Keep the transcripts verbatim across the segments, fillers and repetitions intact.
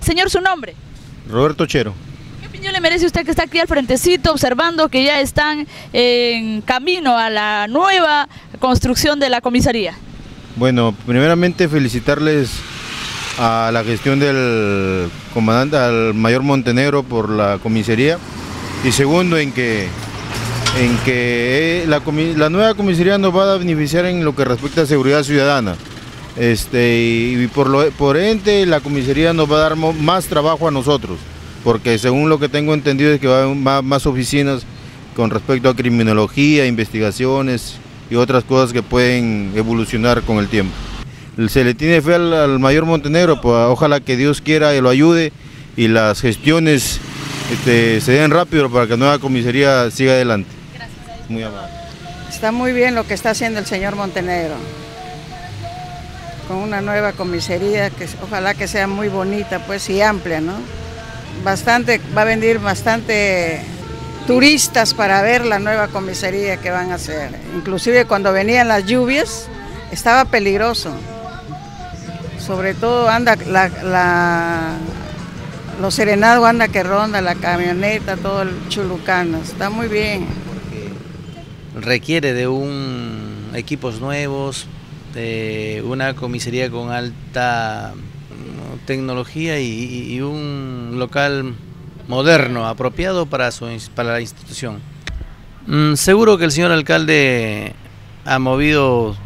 Señor, ¿su nombre? Roberto Chero. ¿Qué opinión le merece usted que está aquí al frentecito observando que ya están en camino a la nueva construcción de la comisaría? Bueno, primeramente felicitarles a la gestión del comandante, al mayor Montenegro, por la comisaría, y segundo en que, en que la, la nueva comisaría nos va a beneficiar en lo que respecta a seguridad ciudadana. Este, y por, lo, por ende la comisaría nos va a dar más trabajo a nosotros, porque según lo que tengo entendido es que va a haber más, más oficinas con respecto a criminología, investigaciones y otras cosas que pueden evolucionar con el tiempo. Se le tiene fe al, al mayor Montenegro, pues ojalá que Dios quiera y lo ayude y las gestiones este, se den rápido para que la nueva comisaría siga adelante. Gracias. Muy amable. Está muy bien lo que está haciendo el señor Montenegro, con una nueva comisaría que ojalá que sea muy bonita, pues, y amplia, ¿no? Bastante, va a venir bastante turistas para ver la nueva comisaría que van a hacer. Inclusive cuando venían las lluvias estaba peligroso. Sobre todo anda la, la, los serenados, anda que ronda la camioneta, todo el chulucano. Está muy bien. Porque requiere de un equipos nuevos, de una comisaría con alta tecnología y, y un local moderno, apropiado para, su, para la institución. Mm, seguro que el señor alcalde ha movido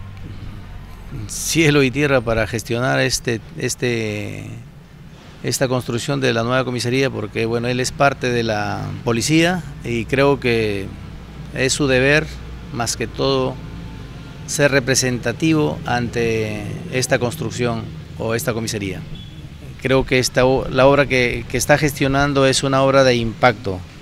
cielo y tierra para gestionar este, este, esta construcción de la nueva comisaría, porque bueno, él es parte de la policía y creo que es su deber, más que todo, ser representativo ante esta construcción o esta comisaría. Creo que esta, la obra que, que está gestionando es una obra de impacto.